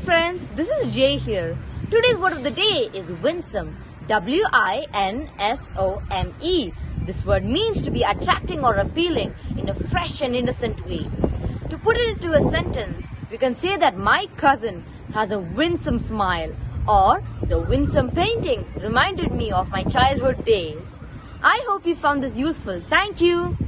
friends, this is Jay here. Today's word of the day is winsome. W-I-N-S-O-M-E. This word means to be attracting or appealing in a fresh and innocent way. To put it into a sentence, we can say that my cousin has a winsome smile, or the winsome painting reminded me of my childhood days. I hope you found this useful. Thank you.